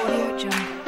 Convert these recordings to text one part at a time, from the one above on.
Audio Jungle.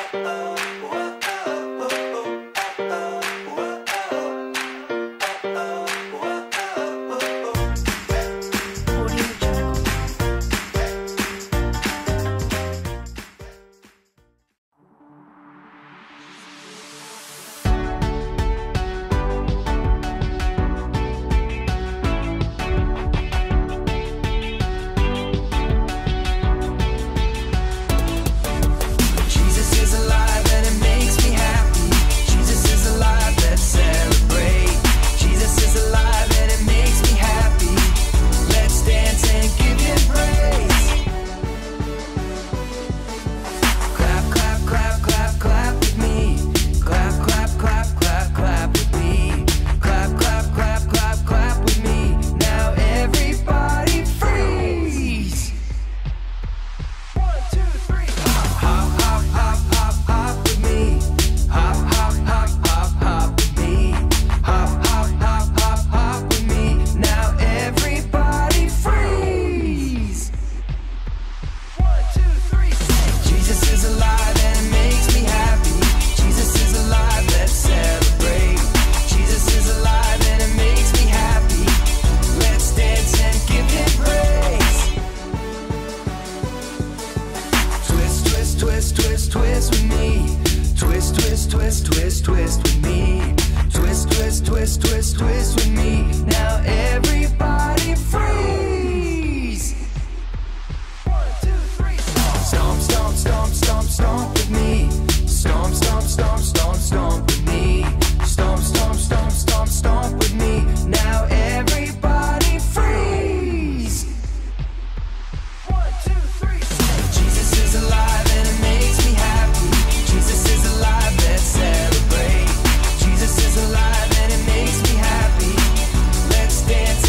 Twist with me. Twist, twist, twist, twist, twist with me. Twist, twist, twist, twist, twist with me. Now everybody freeze. 1, 2, 3, stomp. Stomp, stomp, stomp, stomp, stomp with me. Stomp, stomp, stomp, stomp, stomp with me. Stomp, stomp, stomp, stomp, stomp with me. Now everybody freeze. 1, 2, 3, Jesus is alive and it makes me happy. Jesus is alive, let's celebrate. Jesus is alive and it makes me happy. Let's dance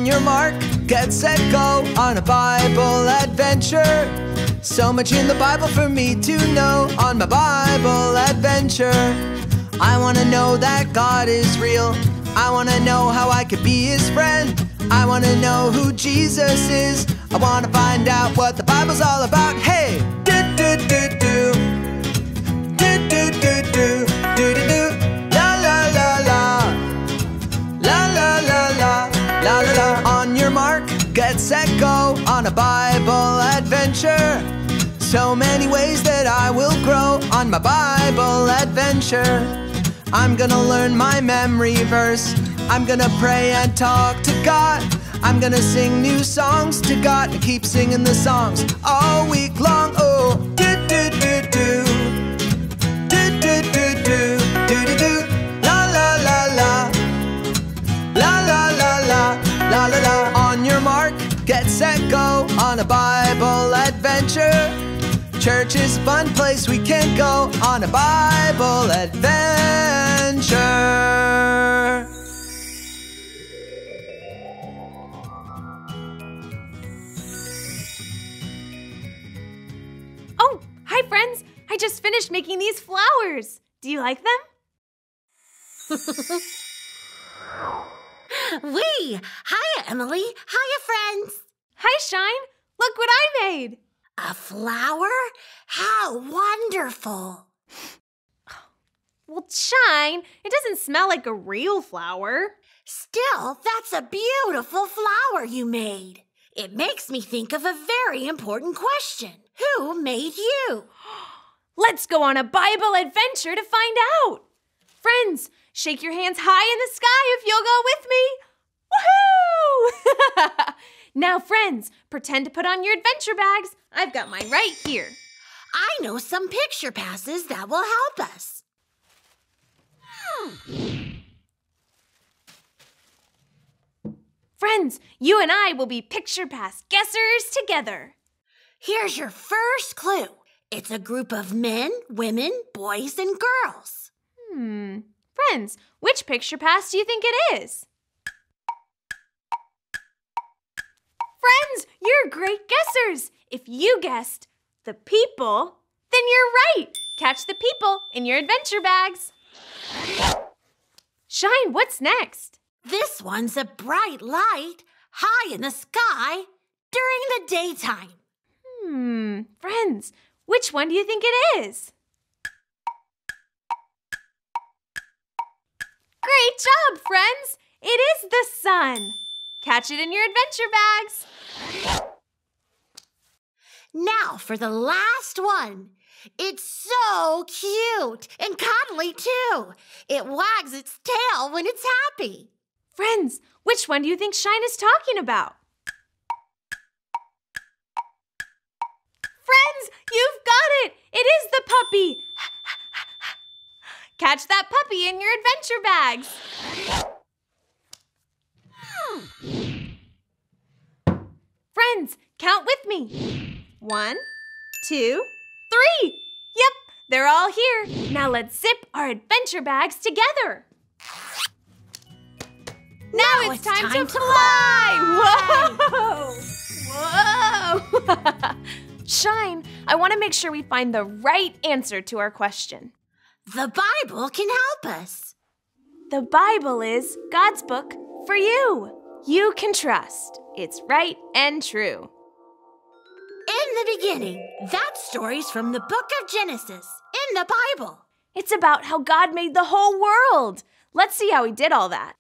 On your mark, get set, go on a Bible adventure. So much in the Bible for me to know on my Bible adventure. I want to know that God is real. I want to know how I could be His friend. I want to know who Jesus is. I want to find out what the Bible's all about. Hey! Do-do-do-do. Do-do-do-do. Do-do-do. La la la la. La la la la. La la la. On your mark, get set, go on a Bible adventure. So many ways that I will grow on my Bible adventure. I'm gonna learn my memory verse. I'm gonna pray and talk to God. I'm gonna sing new songs to God and keep singing the songs all week long. Oh, do-do-do-do. Do-do-do-do. Do-do-do. La la la la. La la la la. La la la. On your mark, get set, go on a Bible adventure. Church is a fun place we can go on a Bible adventure. Oh, hi friends! I just finished making these flowers. Do you like them? Wee! Hiya, Emily. Hiya, friends. Hi, Shine. Look what I made. A flower? How wonderful! Well, Shine, it doesn't smell like a real flower. Still, that's a beautiful flower you made. It makes me think of a very important question. Who made you? Let's go on a Bible adventure to find out. Friends, shake your hands high in the sky if you'll go with me. Woohoo! Now, friends, pretend to put on your adventure bags. I've got mine right here. I know some picture passes that will help us. Friends, you and I will be picture pass guessers together. Here's your first clue. It's a group of men, women, boys, and girls. Friends, which picture pass do you think it is? Friends, you're great guessers. If you guessed the people, then you're right. Catch the people in your adventure bags. Shine, what's next? This one's a bright light high in the sky during the daytime. Friends, which one do you think it is? Great job, friends! It is the sun. Catch it in your adventure bags. Now for the last one. It's so cute and cuddly too. It wags its tail when it's happy. Friends, which one do you think Shine is talking about? Friends, you've got it! It is the puppy! Catch that puppy in your adventure bags! Friends, count with me. 1, 2, 3. Yep, they're all here. Now let's zip our adventure bags together. Now it's time to fly! Whoa! Whoa! Shine, I want to make sure we find the right answer to our question. The Bible can help us. The Bible is God's book for you. You can trust. It's right and true. In the beginning, that story's from the book of Genesis, in the Bible. It's about how God made the whole world. Let's see how He did all that.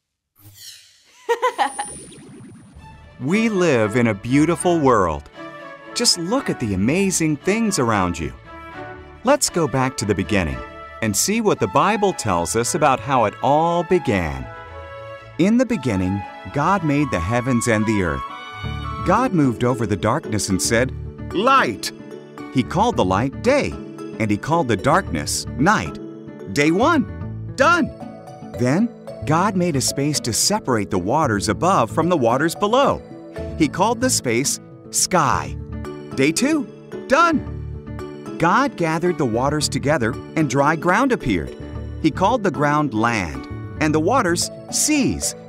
We live in a beautiful world. Just look at the amazing things around you. Let's go back to the beginning and see what the Bible tells us about how it all began. In the beginning, God made the heavens and the earth. God moved over the darkness and said, "Light!" He called the light day, and He called the darkness night. Day one, done. Then God made a space to separate the waters above from the waters below. He called the space sky. Day two, done. God gathered the waters together and dry ground appeared. He called the ground land and the waters seas.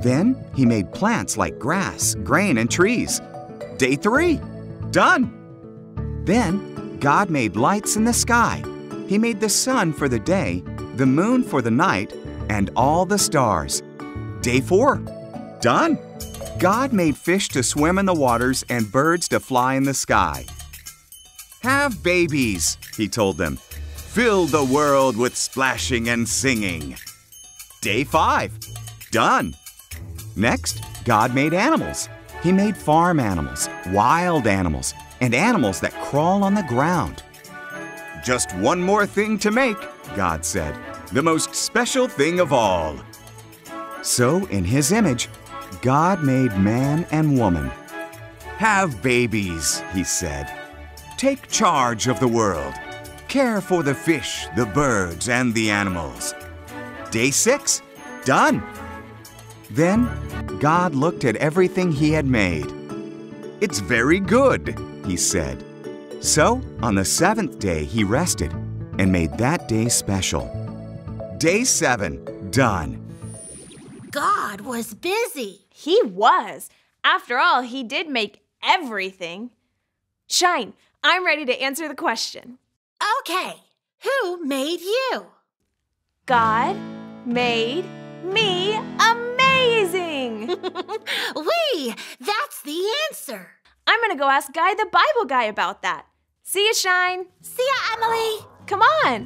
Then he made plants like grass, grain, and trees. Day 3, done. Then God made lights in the sky. He made the sun for the day, the moon for the night, and all the stars. Day 4, done. God made fish to swim in the waters and birds to fly in the sky. Have babies, he told them. Fill the world with splashing and singing. Day 5, done. Next, God made animals. He made farm animals, wild animals, and animals that crawl on the ground. Just one more thing to make, God said, the most special thing of all. So, in His image, God made man and woman. Have babies, He said. Take charge of the world. Care for the fish, the birds, and the animals. Day 6, done. Then God looked at everything He had made. It's very good, He said. So on the 7th day He rested and made that day special. Day 7, done. God was busy. He was. After all, He did make everything. Shine, I'm ready to answer the question. Okay, who made you? God made me amazing. That's the answer. I'm going to go ask Guy the Bible guy about that. See ya, Shine. See ya, Emily. Come on.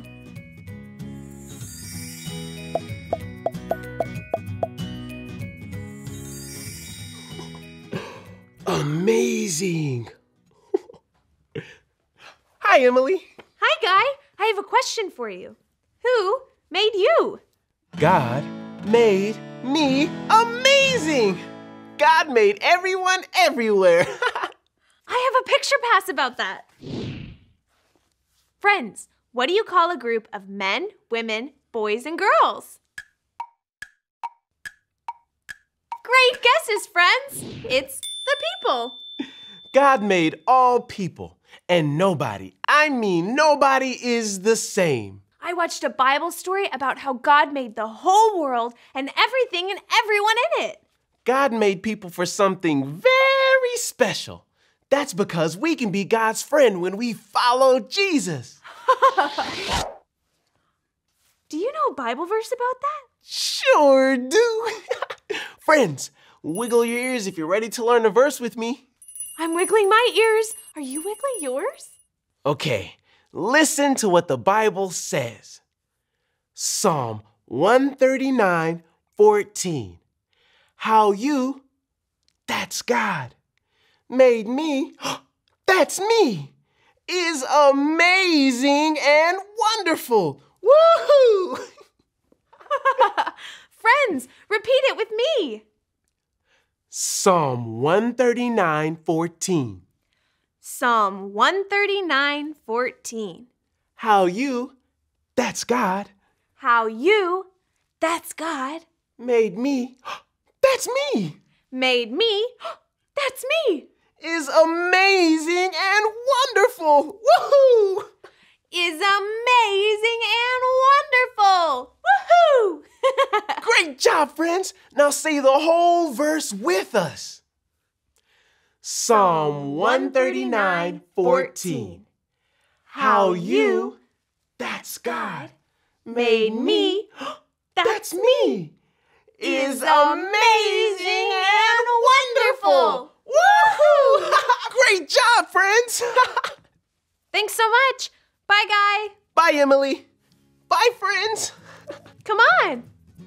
Amazing. Hi, Emily. Hi, Guy. I have a question for you. Who made you? God made me amazing. God made everyone everywhere. I have a picture pass about that. Friends, what do you call a group of men, women, boys, and girls? Great guesses, friends. It's the people. God made all people, and nobody, I mean nobody, is the same. I watched a Bible story about how God made the whole world and everything and everyone in it. God made people for something very special. That's because we can be God's friend when we follow Jesus. Do you know a Bible verse about that? Sure do. Friends, wiggle your ears if you're ready to learn a verse with me. I'm wiggling my ears. Are you wiggling yours? Okay, listen to what the Bible says. Psalm 139:14. How you, that's God, made me, that's me, is amazing and wonderful. Woohoo! Friends, repeat it with me. Psalm 139:14. Psalm 139:14. How you, that's God, How you, that's God, made me, that's me, made me, that's me, is amazing and wonderful. Woohoo! is amazing and wonderful. Woohoo! Great job, friends. Now say the whole verse with us. Psalm 139:14. How you, that's God, made me, that's me, is amazing and wonderful. Woohoo! Great job, friends. Thanks so much. Bye, Guy. Bye, Emily. Bye, friends. Come on.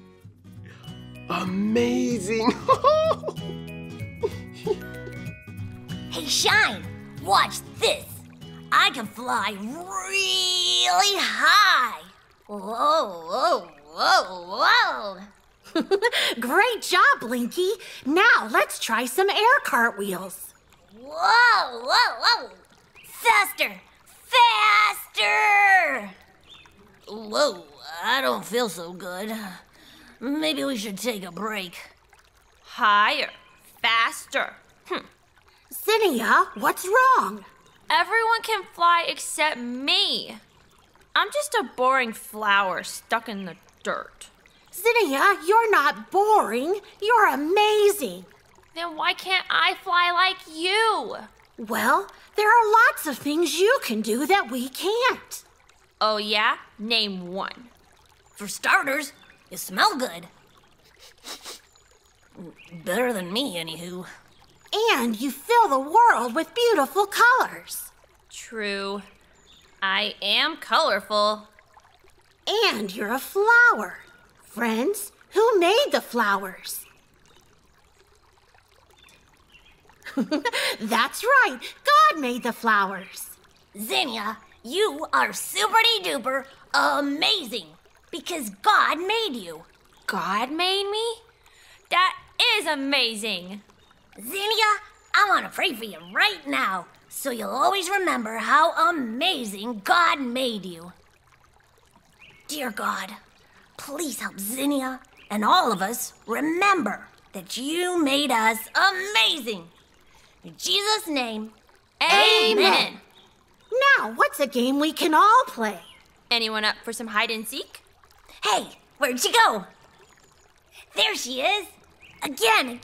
Amazing. Hey, Shine, watch this. I can fly really high. Whoa, whoa, whoa, whoa. Great job, Blinky. Now let's try some air cartwheels. Whoa, whoa, whoa. Faster, faster. Whoa, I don't feel so good. Maybe we should take a break. Higher, faster. Zinnia, what's wrong? Everyone can fly except me. I'm just a boring flower stuck in the dirt. Zinnia, you're not boring. You're amazing. Then why can't I fly like you? Well, there are lots of things you can do that we can't. Oh, yeah? Name one. For starters, you smell good. Better than me, anywho. And you fill the world with beautiful colors. True. I am colorful. And you're a flower. Friends, who made the flowers? That's right. God made the flowers. Zinnia, you are super-duper amazing because God made you. God made me? That is amazing. Zinnia, I want to pray for you right now so you'll always remember how amazing God made you. Dear God, please help Zinnia and all of us remember that you made us amazing. In Jesus' name, amen. Now, what's a game we can all play? Anyone up for some hide and seek? Hey, where'd she go? There she is. Again.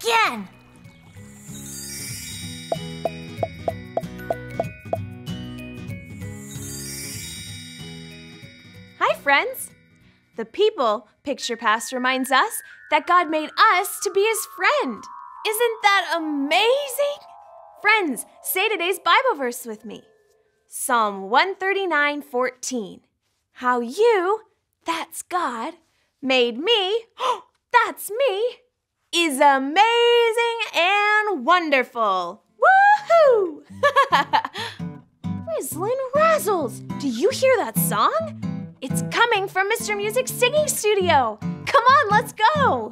Hi, friends. The People Picture Pass reminds us that God made us to be His friend. Isn't that amazing? Friends, say today's Bible verse with me. Psalm 139:14. How you, that's God, made me, that's me, is amazing and wonderful. Woohoo! Rizzlin' Razzles, do you hear that song? It's coming from Mr. Music's singing studio. Come on, let's go.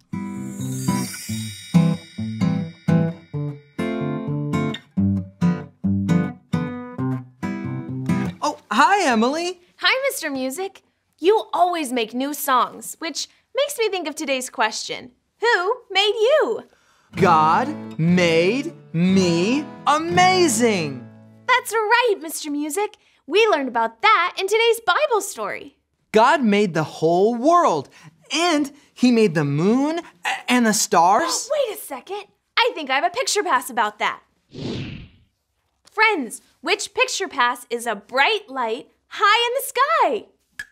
Oh, hi, Emily. Hi, Mr. Music. You always make new songs, which makes me think of today's question. Who made you? God made me amazing. That's right, Mr. Music. We learned about that in today's Bible story. God made the whole world, and He made the moon and the stars. Wait a second. I think I have a picture pass about that. Friends, which picture pass is a bright light high in the sky?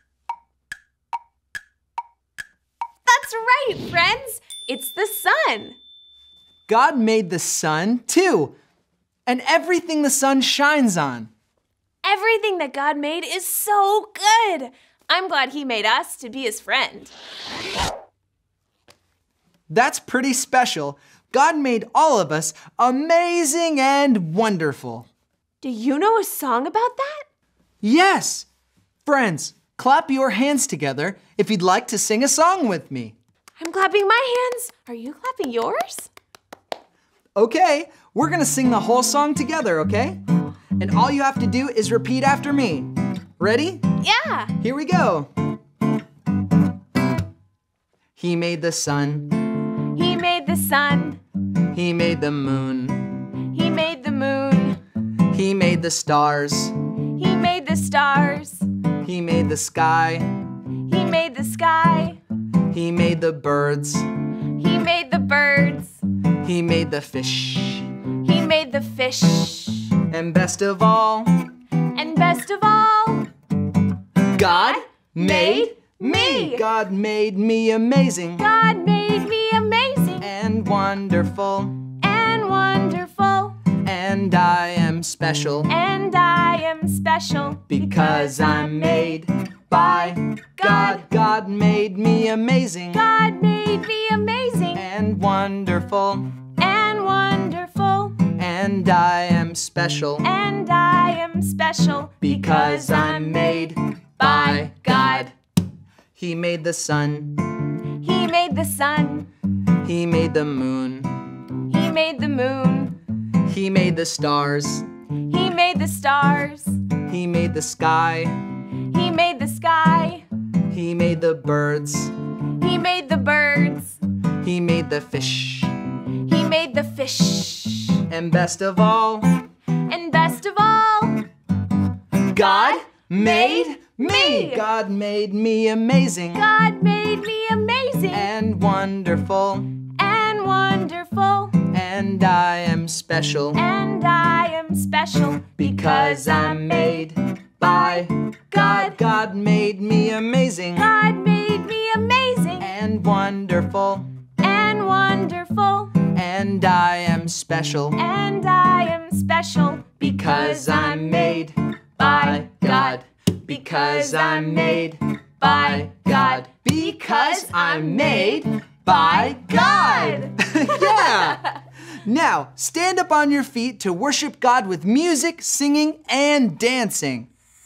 That's right, friends. It's the sun. God made the sun, too, and everything the sun shines on. Everything that God made is so good. I'm glad He made us to be His friend. That's pretty special. God made all of us amazing and wonderful. Do you know a song about that? Yes! Friends, clap your hands together if you'd like to sing a song with me. I'm clapping my hands. Are you clapping yours? Okay, we're gonna sing the whole song together, okay? And all you have to do is repeat after me. Ready? Yeah. Here we go. He made the sun. He made the sun. He made the moon. He made the moon. He made the stars. He made the stars. He made the sky. He made the sky. He made the birds. He made the birds. He made the fish. He made the fish. And best of all, God made me. God made me amazing. God made me amazing. And wonderful. And wonderful. And I am special. And I am special. Because I'm made by God. God made me amazing. God made me amazing. And wonderful. And wonderful. And I am special. And I am special. Because I'm made by God. He made the sun. He made the sun. He made the moon. He made the moon. He made the stars. He made the stars. He made the sky. He made the sky. He made the birds. He made the birds. He made the fish. He made the fish. And best of all, And best of all, God made Me! God made me amazing. God made me amazing. And wonderful. And wonderful. And I am special. And I am special. Because I'm made by God. God made me amazing. God made me amazing. And wonderful. And wonderful. And I am special. And I am special. Because I'm made by God. Because I'm made by God. Because I'm made by God. Yeah! Now, stand up on your feet to worship God with music, singing, and dancing.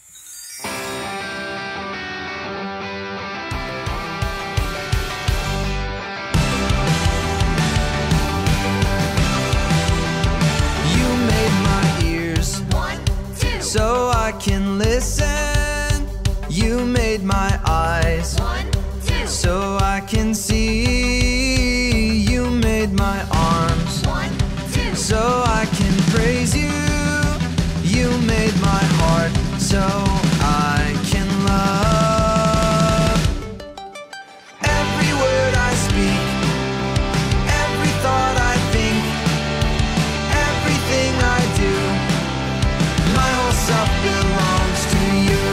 You made my ears 1, 2, so I can listen. You made my eyes 1, 2, so I can see. You made my arms 1, 2, so I can praise you. You made my heart so I can love. Every word I speak, every thought I think, everything I do, my whole self belongs to you.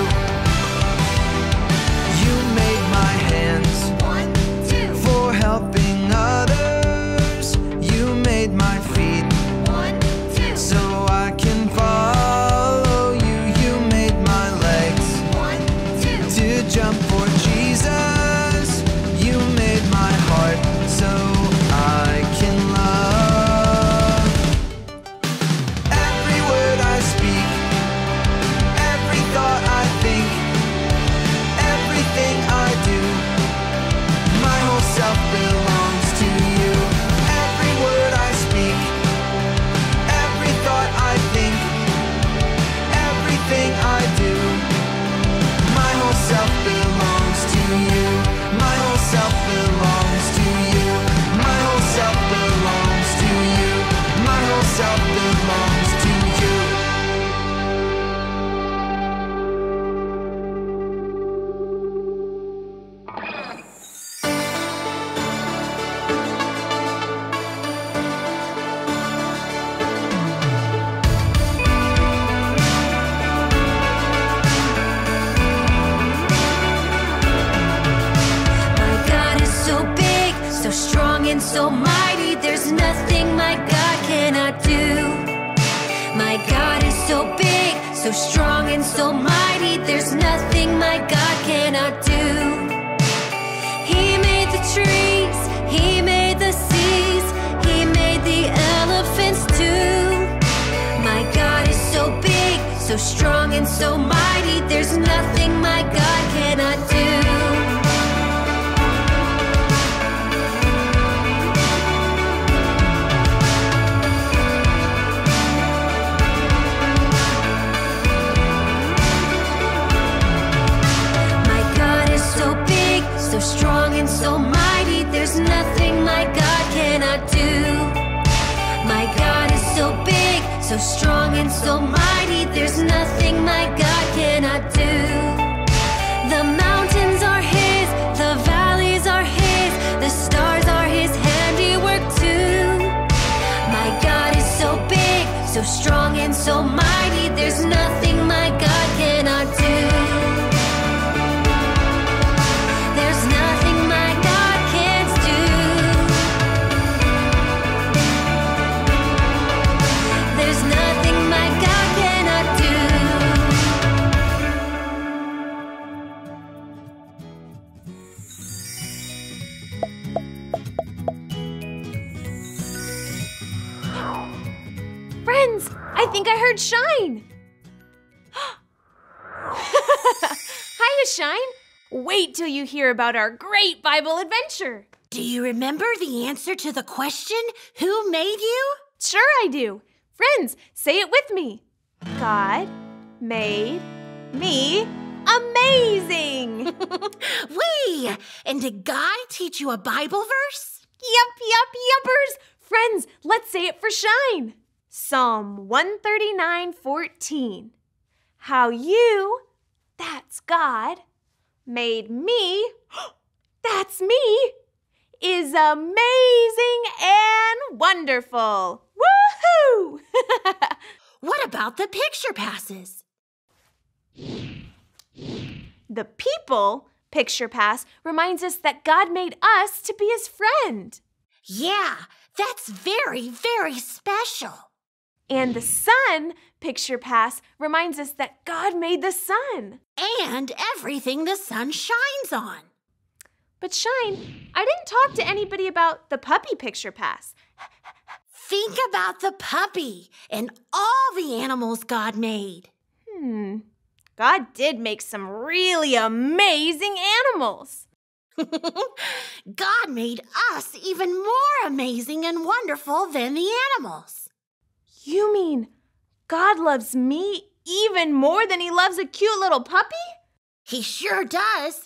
You made my hands 1, 2, for helping others. You made my feet 1, 2, so I can follow you. You made my legs 1, 2, to jump for Jesus. You made my heart so I can love. Every word I speak, every thought I think, everything I do, my whole self belongs to you. Every word I speak, every thought I think, everything I do, my whole self belongs to you. My whole self belongs to you. My whole self belongs to you. My whole self belongs to you. My God is so big, so strong and so mighty. There's nothing my God cannot do. My God is so big, so strong and so mighty. There's nothing my God cannot do. He made the trees, He made the seas, He made the elephants too. My God is so big, so strong and so mighty. There's nothing my God cannot do. My God is so big, so strong and so mighty. There's nothing my God cannot do. My God is so big, so strong and so mighty. There's nothing my God cannot do. The mountains are His, the valleys are His, the stars are His handiwork too. My God is so big, so strong and so mighty. There's nothing my God cannot do. There's nothing my God can't do. There's nothing my God cannot do. Friends, I think I heard Shine. Hiya, Shine. Wait till you hear about our great Bible adventure. Do you remember the answer to the question, who made you? Sure I do. Friends, say it with me. God made me amazing. Wee! And did God teach you a Bible verse? Yuppers. Friends, let's say it for Shine. Psalm 139:14. How you, that's God, made me, that's me, is amazing and wonderful. Woohoo! What about the picture passes? The people picture pass reminds us that God made us to be his friend. Yeah, that's very, very special. And the sun picture pass reminds us that God made the sun. And everything the sun shines on. But Shine, I didn't talk to anybody about the puppy picture pass. Think about the puppy and all the animals God made. God did make some really amazing animals. God made us even more amazing and wonderful than the animals. You mean God loves me even more than he loves a cute little puppy? He sure does.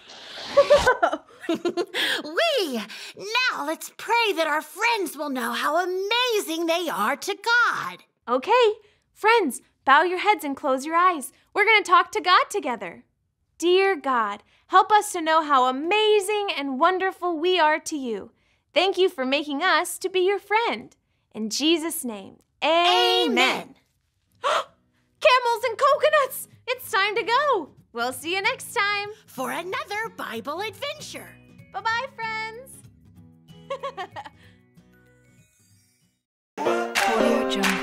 Now let's pray that our friends will know how amazing they are to God. Okay, friends, bow your heads and close your eyes. We're going to talk to God together. Dear God, help us to know how amazing and wonderful we are to you. Thank you for making us to be your friend. In Jesus' name, amen. Camels and coconuts, it's time to go. We'll see you next time. For another Bible adventure. Bye-bye, friends. Audio Jungle.